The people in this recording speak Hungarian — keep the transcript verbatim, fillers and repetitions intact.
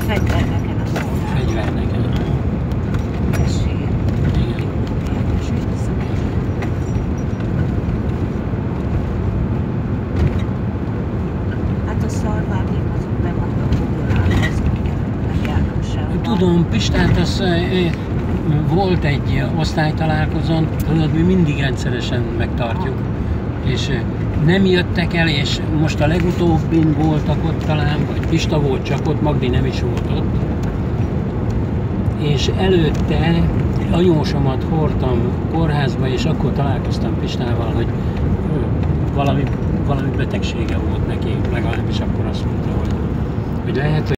fegyverneken a szolgálat. Fegyverneken. Tessék. Igen. Tessék visszamenni. Hát a szarvárnék azok be vannak Google-álva, azok nem járnak sehova. Tudom, Pistát az volt egy osztálytalálkozón, tudod, mi mindig rendszeresen megtartjuk, és nem jöttek el, és most a legutóbbin voltak ott talán, vagy Pista volt csak ott, Magdi nem is volt ott, és előtte anyósomat hordtam kórházba, és akkor találkoztam Pistával, hogy valami, valami betegsége volt neki, legalábbis akkor azt mondta, hogy, hogy lehet, hogy